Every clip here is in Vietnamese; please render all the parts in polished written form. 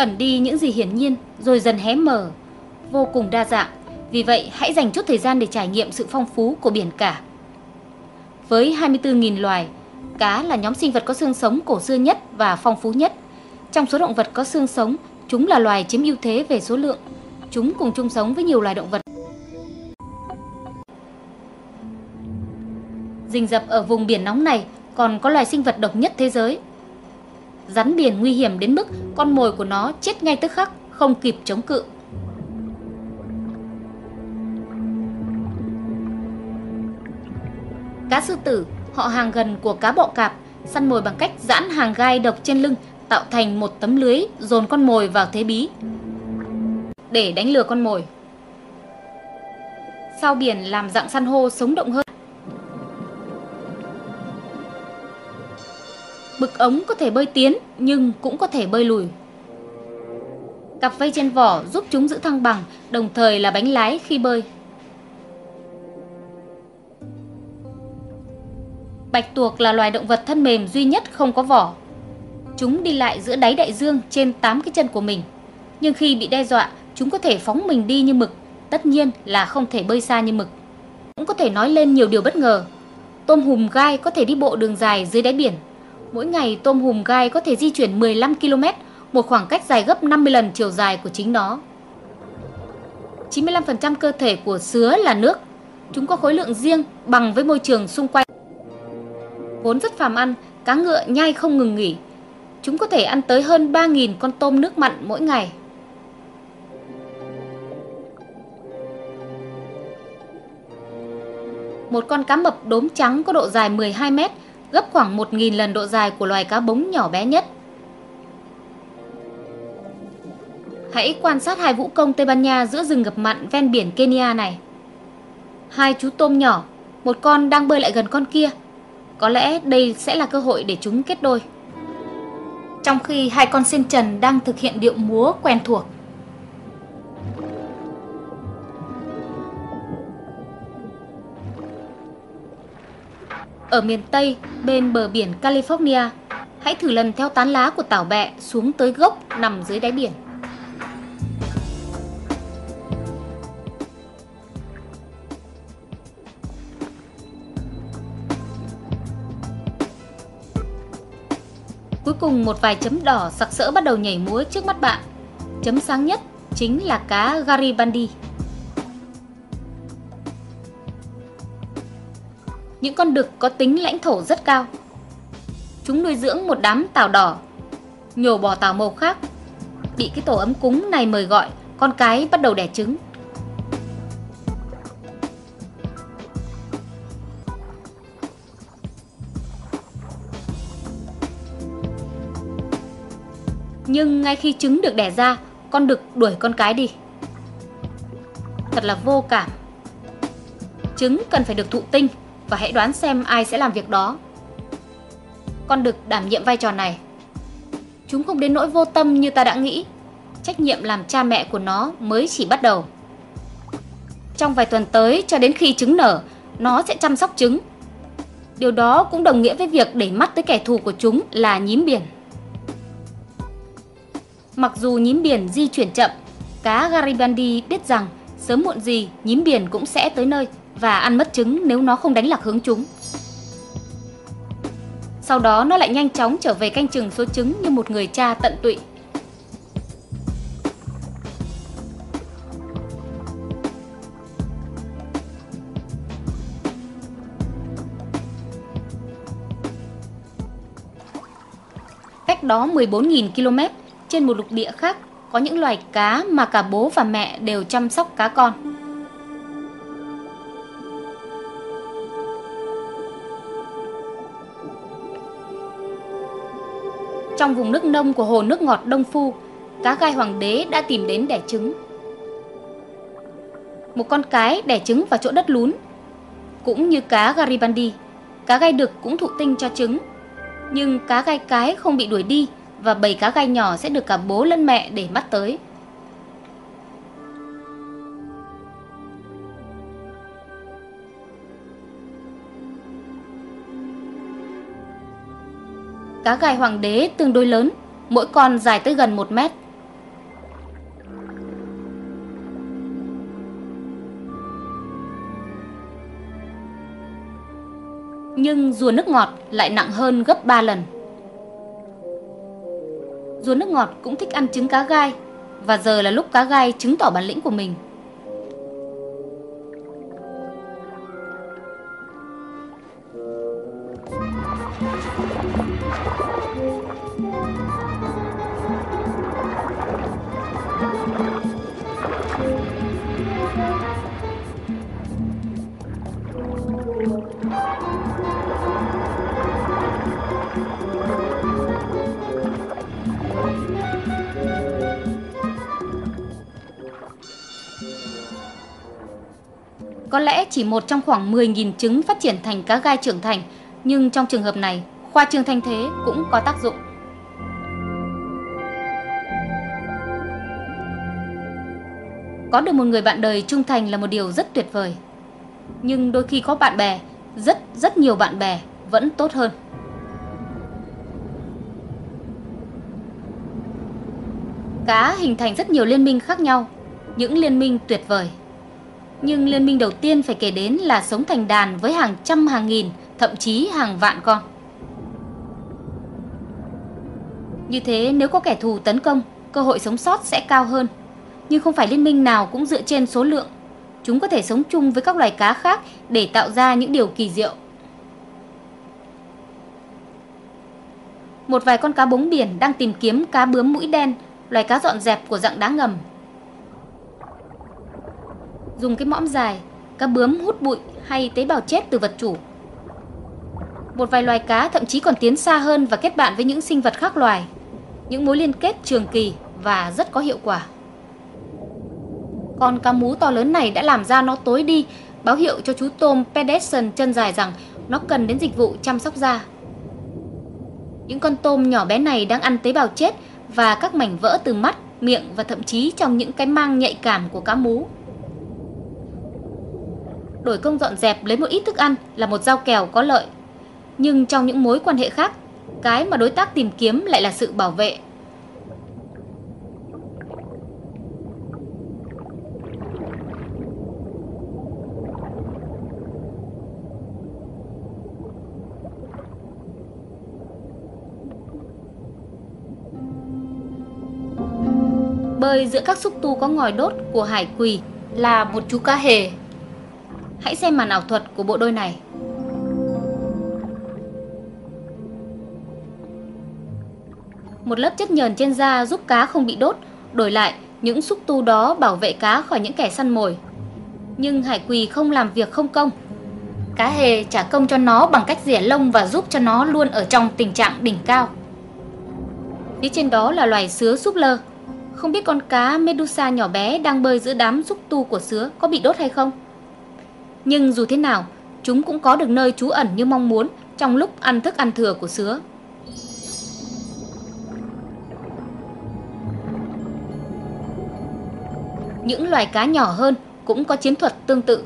ẩn đi những gì hiển nhiên rồi dần hé mở, vô cùng đa dạng. Vì vậy, hãy dành chút thời gian để trải nghiệm sự phong phú của biển cả. Với 24.000 loài, cá là nhóm sinh vật có xương sống cổ xưa nhất và phong phú nhất. Trong số động vật có xương sống, chúng là loài chiếm ưu thế về số lượng. Chúng cùng chung sống với nhiều loài động vật. Rình rập ở vùng biển nóng này còn có loài sinh vật độc nhất thế giới. Rắn biển nguy hiểm đến mức con mồi của nó chết ngay tức khắc, không kịp chống cự. Cá sư tử, họ hàng gần của cá bọ cạp, săn mồi bằng cách giãn hàng gai độc trên lưng tạo thành một tấm lưới dồn con mồi vào thế bí để đánh lừa con mồi. Sao biển làm dạng san hô sống động hơn. Bực ống có thể bơi tiến nhưng cũng có thể bơi lùi. Cặp vây trên vỏ giúp chúng giữ thăng bằng, đồng thời là bánh lái khi bơi. Bạch tuộc là loài động vật thân mềm duy nhất không có vỏ. Chúng đi lại giữa đáy đại dương trên 8 cái chân của mình. Nhưng khi bị đe dọa, chúng có thể phóng mình đi như mực. Tất nhiên là không thể bơi xa như mực. Cũng có thể nói lên nhiều điều bất ngờ. Tôm hùm gai có thể đi bộ đường dài dưới đáy biển. Mỗi ngày tôm hùm gai có thể di chuyển 15 km, một khoảng cách dài gấp 50 lần chiều dài của chính nó. 95% cơ thể của sứa là nước. Chúng có khối lượng riêng bằng với môi trường xung quanh. Vốn rất phàm ăn, cá ngựa nhai không ngừng nghỉ. Chúng có thể ăn tới hơn 3.000 con tôm nước mặn mỗi ngày. Một con cá mập đốm trắng có độ dài 12 mét, gấp khoảng 1.000 lần độ dài của loài cá bống nhỏ bé nhất. Hãy quan sát hai vũ công Tây Ban Nha giữa rừng ngập mặn ven biển Kenya này. Hai chú tôm nhỏ, một con đang bơi lại gần con kia. Có lẽ đây sẽ là cơ hội để chúng kết đôi. Trong khi hai con sen trần đang thực hiện điệu múa quen thuộc. Ở miền Tây, bên bờ biển California, hãy thử lần theo tán lá của tảo bẹ xuống tới gốc nằm dưới đáy biển. Cuối cùng một vài chấm đỏ sặc sỡ bắt đầu nhảy múa trước mắt bạn. Chấm sáng nhất chính là cá Garibaldi. Những con đực có tính lãnh thổ rất cao. Chúng nuôi dưỡng một đám tảo đỏ, nhổ bỏ tảo màu khác. Bị cái tổ ấm cúng này mời gọi, con cái bắt đầu đẻ trứng. Nhưng ngay khi trứng được đẻ ra, con đực đuổi con cái đi. Thật là vô cảm. Trứng cần phải được thụ tinh, và hãy đoán xem ai sẽ làm việc đó. Con đực đảm nhiệm vai trò này. Chúng không đến nỗi vô tâm như ta đã nghĩ. Trách nhiệm làm cha mẹ của nó mới chỉ bắt đầu. Trong vài tuần tới, cho đến khi trứng nở, nó sẽ chăm sóc trứng. Điều đó cũng đồng nghĩa với việc đẩy mắt tới kẻ thù của chúng là nhím biển. Mặc dù nhím biển di chuyển chậm, cá Garibaldi biết rằng sớm muộn gì nhím biển cũng sẽ tới nơi và ăn mất trứng nếu nó không đánh lạc hướng chúng. Sau đó nó lại nhanh chóng trở về canh chừng số trứng như một người cha tận tụy. Cách đó 14.000 km, trên một lục địa khác, có những loài cá mà cả bố và mẹ đều chăm sóc cá con. Trong vùng nước nông của hồ nước ngọt Đông Phu, cá gai hoàng đế đã tìm đến đẻ trứng. Một con cái đẻ trứng vào chỗ đất lún. Cũng như cá Garibaldi, cá gai đực cũng thụ tinh cho trứng. Nhưng cá gai cái không bị đuổi đi và bầy cá gai nhỏ sẽ được cả bố lẫn mẹ để mắt tới. Cá gai hoàng đế tương đối lớn, mỗi con dài tới gần 1 mét. Nhưng rùa nước ngọt lại nặng hơn gấp 3 lần. Rùa nước ngọt cũng thích ăn trứng cá gai, và giờ là lúc cá gai chứng tỏ bản lĩnh của mình. Có lẽ chỉ một trong khoảng 10.000 trứng phát triển thành cá gai trưởng thành, nhưng trong trường hợp này, khoa trương thanh thế cũng có tác dụng. Có được một người bạn đời trung thành là một điều rất tuyệt vời. Nhưng đôi khi có bạn bè, rất nhiều bạn bè vẫn tốt hơn. Cá hình thành rất nhiều liên minh khác nhau, những liên minh tuyệt vời. Nhưng liên minh đầu tiên phải kể đến là sống thành đàn với hàng trăm hàng nghìn, thậm chí hàng vạn con. Như thế nếu có kẻ thù tấn công, cơ hội sống sót sẽ cao hơn. Nhưng không phải liên minh nào cũng dựa trên số lượng. Chúng có thể sống chung với các loài cá khác để tạo ra những điều kỳ diệu. Một vài con cá bống biển đang tìm kiếm cá bướm mũi đen, loài cá dọn dẹp của dạng đá ngầm. Dùng cái mõm dài, cá bướm hút bụi hay tế bào chết từ vật chủ. Một vài loài cá thậm chí còn tiến xa hơn và kết bạn với những sinh vật khác loài. Những mối liên kết trường kỳ và rất có hiệu quả. Con cá mú to lớn này đã làm da nó tối đi, báo hiệu cho chú tôm Pedersen chân dài rằng nó cần đến dịch vụ chăm sóc da. Những con tôm nhỏ bé này đang ăn tế bào chết và các mảnh vỡ từ mắt, miệng và thậm chí trong những cái mang nhạy cảm của cá mú. Đổi công dọn dẹp lấy một ít thức ăn là một giao kèo có lợi. Nhưng trong những mối quan hệ khác, cái mà đối tác tìm kiếm lại là sự bảo vệ. Bơi giữa các xúc tu có ngòi đốt của hải quỳ là một chú cá hề. Hãy xem màn ảo thuật của bộ đôi này. Một lớp chất nhờn trên da giúp cá không bị đốt, đổi lại những xúc tu đó bảo vệ cá khỏi những kẻ săn mồi. Nhưng hải quỳ không làm việc không công. Cá hề trả công cho nó bằng cách rỉa lông và giúp cho nó luôn ở trong tình trạng đỉnh cao. Phía trên đó là loài sứa súp lơ. Không biết con cá Medusa nhỏ bé đang bơi giữa đám xúc tu của sứa có bị đốt hay không? Nhưng dù thế nào, chúng cũng có được nơi trú ẩn như mong muốn trong lúc ăn thức ăn thừa của sứa. Những loài cá nhỏ hơn cũng có chiến thuật tương tự.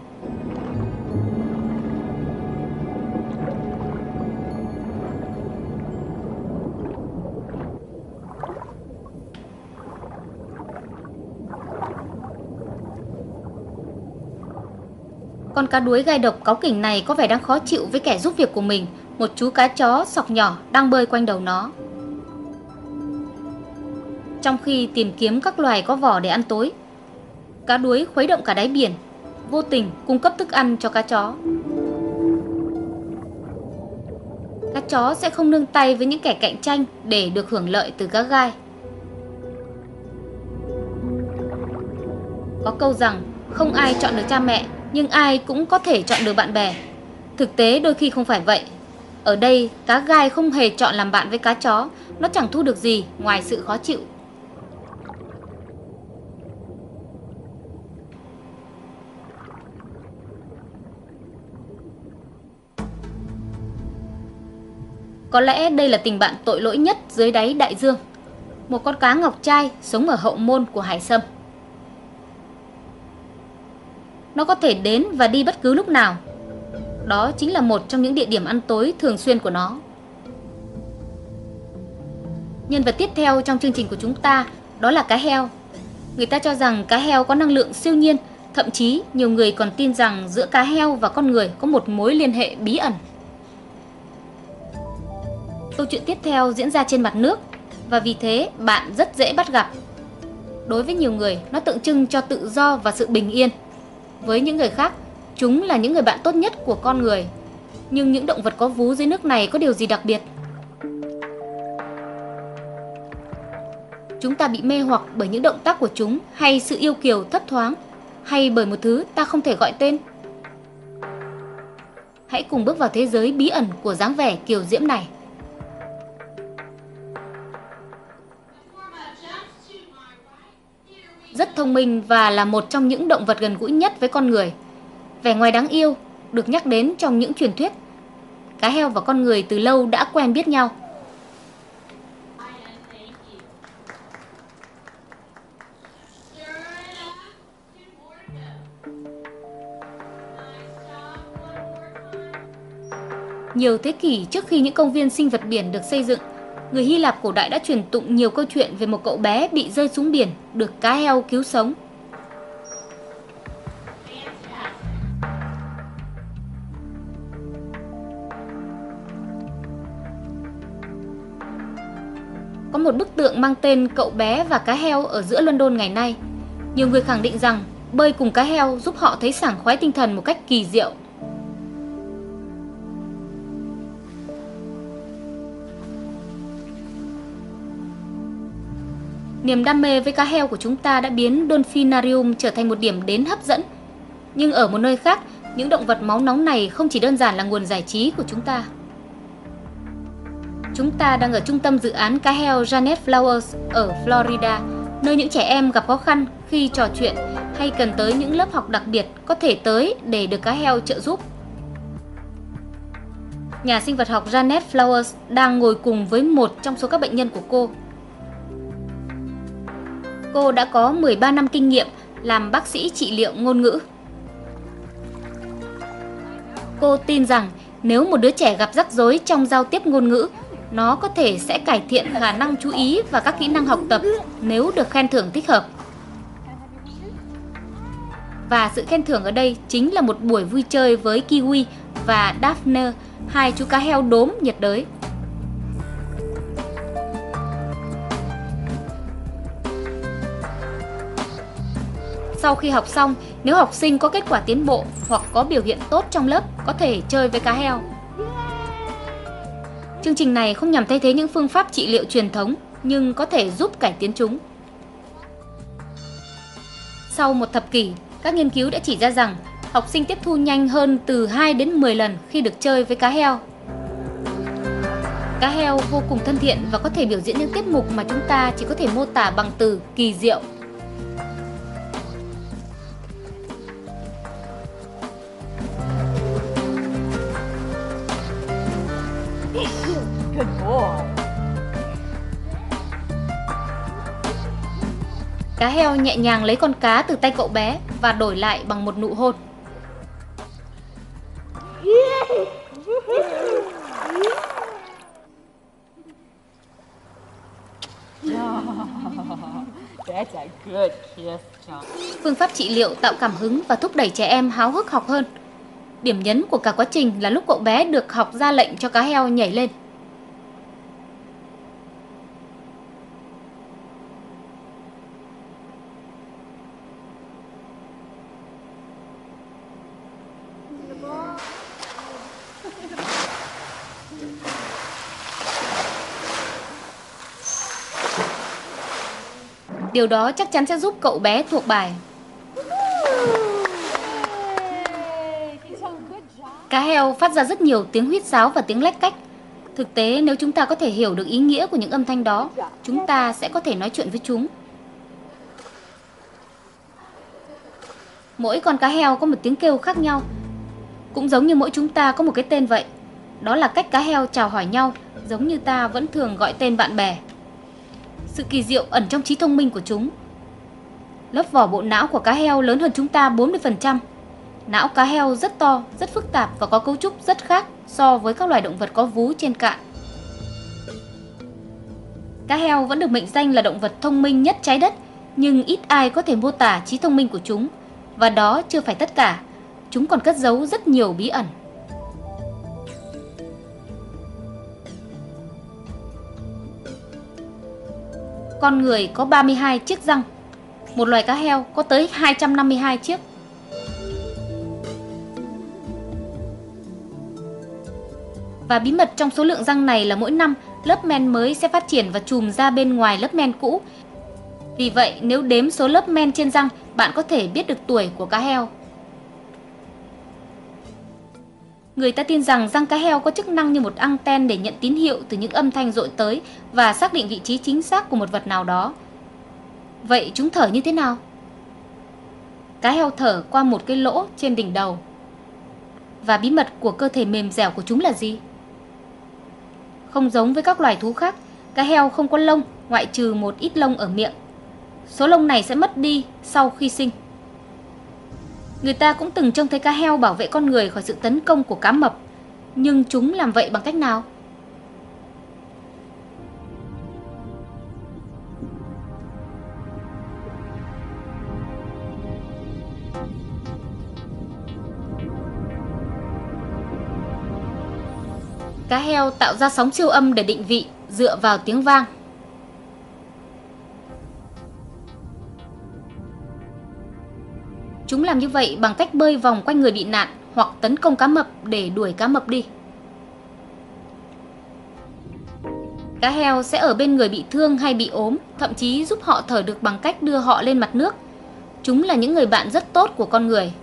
Con cá đuối gai độc cáu kỉnh này có vẻ đang khó chịu với kẻ giúp việc của mình, một chú cá chó sọc nhỏ đang bơi quanh đầu nó. Trong khi tìm kiếm các loài có vỏ để ăn tối, cá đuối khuấy động cả đáy biển, vô tình cung cấp thức ăn cho cá chó. Cá chó sẽ không nương tay với những kẻ cạnh tranh để được hưởng lợi từ cá gai. Có câu rằng không ai chọn được cha mẹ, nhưng ai cũng có thể chọn được bạn bè. Thực tế đôi khi không phải vậy. Ở đây, cá gai không hề chọn làm bạn với cá chó, nó chẳng thu được gì ngoài sự khó chịu. Có lẽ đây là tình bạn tội lỗi nhất dưới đáy đại dương. Một con cá ngọc trai sống ở hậu môn của hải sâm. Nó có thể đến và đi bất cứ lúc nào. Đó chính là một trong những địa điểm ăn tối thường xuyên của nó. Nhân vật tiếp theo trong chương trình của chúng ta đó là cá heo. Người ta cho rằng cá heo có năng lượng siêu nhiên. Thậm chí nhiều người còn tin rằng giữa cá heo và con người có một mối liên hệ bí ẩn. Câu chuyện tiếp theo diễn ra trên mặt nước và vì thế bạn rất dễ bắt gặp. Đối với nhiều người, nó tượng trưng cho tự do và sự bình yên. Với những người khác, chúng là những người bạn tốt nhất của con người. Nhưng những động vật có vú dưới nước này có điều gì đặc biệt? Chúng ta bị mê hoặc bởi những động tác của chúng hay sự yêu kiều thấp thoáng, hay bởi một thứ ta không thể gọi tên? Hãy cùng bước vào thế giới bí ẩn của dáng vẻ kiều diễm này. Rất thông minh và là một trong những động vật gần gũi nhất với con người. Vẻ ngoài đáng yêu được nhắc đến trong những truyền thuyết. Cá heo và con người từ lâu đã quen biết nhau. Nhiều thế kỷ trước khi những công viên sinh vật biển được xây dựng, người Hy Lạp cổ đại đã truyền tụng nhiều câu chuyện về một cậu bé bị rơi xuống biển, được cá heo cứu sống. Có một bức tượng mang tên Cậu bé và cá heo ở giữa London ngày nay. Nhiều người khẳng định rằng bơi cùng cá heo giúp họ thấy sảng khoái tinh thần một cách kỳ diệu. Niềm đam mê với cá heo của chúng ta đã biến Dolphinarium trở thành một điểm đến hấp dẫn. Nhưng ở một nơi khác, những động vật máu nóng này không chỉ đơn giản là nguồn giải trí của chúng ta. Chúng ta đang ở trung tâm dự án cá heo Janet Flowers ở Florida, nơi những trẻ em gặp khó khăn khi trò chuyện hay cần tới những lớp học đặc biệt có thể tới để được cá heo trợ giúp. Nhà sinh vật học Janet Flowers đang ngồi cùng với một trong số các bệnh nhân của cô. Cô đã có 13 năm kinh nghiệm làm bác sĩ trị liệu ngôn ngữ. Cô tin rằng nếu một đứa trẻ gặp rắc rối trong giao tiếp ngôn ngữ, nó có thể sẽ cải thiện khả năng chú ý và các kỹ năng học tập nếu được khen thưởng thích hợp. Và sự khen thưởng ở đây chính là một buổi vui chơi với Kiwi và Daphne, hai chú cá heo đốm nhiệt đới. Sau khi học xong, nếu học sinh có kết quả tiến bộ hoặc có biểu hiện tốt trong lớp, có thể chơi với cá heo. Chương trình này không nhằm thay thế những phương pháp trị liệu truyền thống, nhưng có thể giúp cải tiến chúng. Sau một thập kỷ, các nghiên cứu đã chỉ ra rằng học sinh tiếp thu nhanh hơn từ 2 đến 10 lần khi được chơi với cá heo. Cá heo vô cùng thân thiện và có thể biểu diễn những tiết mục mà chúng ta chỉ có thể mô tả bằng từ kỳ diệu. Good boy. Cá heo nhẹ nhàng lấy con cá từ tay cậu bé và đổi lại bằng một nụ hôn. That's a good kiss, John. Phương pháp trị liệu tạo cảm hứng và thúc đẩy trẻ em háo hức học hơn. Điểm nhấn của cả quá trình là lúc cậu bé được học ra lệnh cho cá heo nhảy lên. Điều đó chắc chắn sẽ giúp cậu bé thuộc bài. Cá heo phát ra rất nhiều tiếng huýt sáo và tiếng lách cách. Thực tế, nếu chúng ta có thể hiểu được ý nghĩa của những âm thanh đó, chúng ta sẽ có thể nói chuyện với chúng. Mỗi con cá heo có một tiếng kêu khác nhau, cũng giống như mỗi chúng ta có một cái tên vậy. Đó là cách cá heo chào hỏi nhau, giống như ta vẫn thường gọi tên bạn bè. Sự kỳ diệu ẩn trong trí thông minh của chúng. Lớp vỏ bộ não của cá heo lớn hơn chúng ta 40%. Não cá heo rất to, rất phức tạp và có cấu trúc rất khác so với các loài động vật có vú trên cạn. Cá heo vẫn được mệnh danh là động vật thông minh nhất trái đất, nhưng ít ai có thể mô tả trí thông minh của chúng. Và đó chưa phải tất cả, chúng còn cất giấu rất nhiều bí ẩn. con người có 32 chiếc răng, một loài cá heo có tới 252 chiếc. Và bí mật trong số lượng răng này là mỗi năm lớp men mới sẽ phát triển và chùm ra bên ngoài lớp men cũ. Vì vậy, nếu đếm số lớp men trên răng, bạn có thể biết được tuổi của cá heo. Người ta tin rằng răng cá heo có chức năng như một anten để nhận tín hiệu từ những âm thanh dội tới và xác định vị trí chính xác của một vật nào đó. Vậy chúng thở như thế nào? Cá heo thở qua một cái lỗ trên đỉnh đầu. Và bí mật của cơ thể mềm dẻo của chúng là gì? Không giống với các loài thú khác, cá heo không có lông ngoại trừ một ít lông ở miệng. Số lông này sẽ mất đi sau khi sinh. Người ta cũng từng trông thấy cá heo bảo vệ con người khỏi sự tấn công của cá mập. Nhưng chúng làm vậy bằng cách nào? Cá heo tạo ra sóng siêu âm để định vị dựa vào tiếng vang. Chúng làm như vậy bằng cách bơi vòng quanh người bị nạn hoặc tấn công cá mập để đuổi cá mập đi. Cá heo sẽ ở bên người bị thương hay bị ốm, thậm chí giúp họ thở được bằng cách đưa họ lên mặt nước. Chúng là những người bạn rất tốt của con người.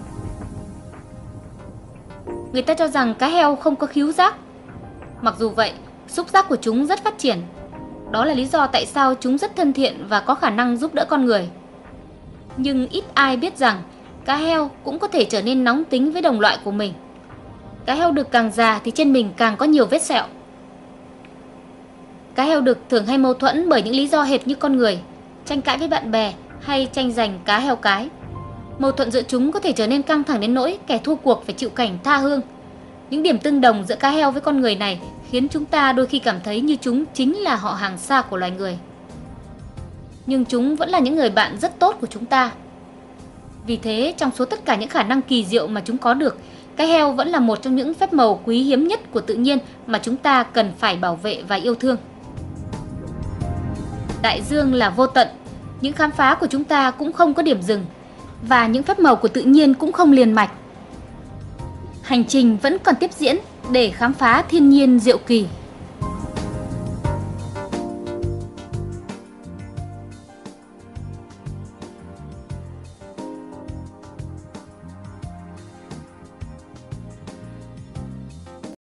Người ta cho rằng cá heo không có khứu giác. Mặc dù vậy, xúc giác của chúng rất phát triển. Đó là lý do tại sao chúng rất thân thiện và có khả năng giúp đỡ con người. Nhưng ít ai biết rằng cá heo cũng có thể trở nên nóng tính với đồng loại của mình. Cá heo đực càng già thì trên mình càng có nhiều vết sẹo. Cá heo đực thường hay mâu thuẫn bởi những lý do hệt như con người, tranh cãi với bạn bè hay tranh giành cá heo cái. Mâu thuẫn giữa chúng có thể trở nên căng thẳng đến nỗi kẻ thua cuộc phải chịu cảnh tha hương. Những điểm tương đồng giữa cá heo với con người này khiến chúng ta đôi khi cảm thấy như chúng chính là họ hàng xa của loài người. Nhưng chúng vẫn là những người bạn rất tốt của chúng ta. Vì thế, trong số tất cả những khả năng kỳ diệu mà chúng có được, cá heo vẫn là một trong những phép màu quý hiếm nhất của tự nhiên mà chúng ta cần phải bảo vệ và yêu thương. Đại dương là vô tận, những khám phá của chúng ta cũng không có điểm dừng, và những phép màu của tự nhiên cũng không liền mạch. Hành trình vẫn còn tiếp diễn để khám phá thiên nhiên diệu kỳ.